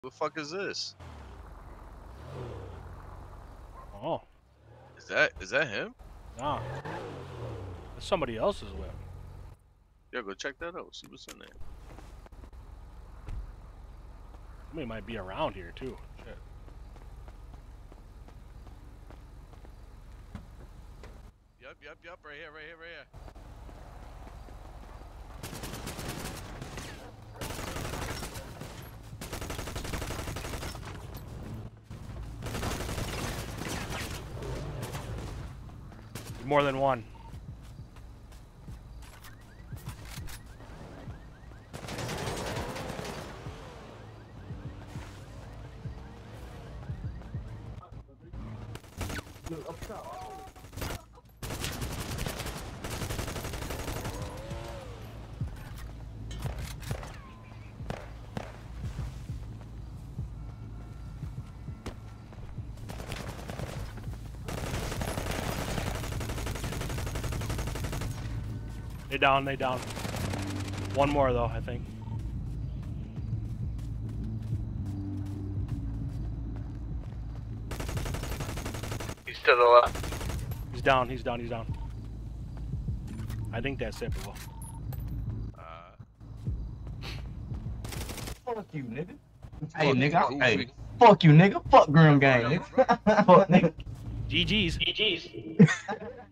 Who the fuck is this? Oh. Is that him? Nah. That's somebody else's whip. Yeah, go check that out. See what's in there. Somebody might be around here too. Shit. Yep. Right here. More than one. They down. One more though, I think. He's to the left. He's down. I think that's it, bro. Fuck you, nigga. Hey, nigga. Goofy. Hey, fuck you, nigga. Fuck Grim Gang, nigga. Fuck, nigga. GG's.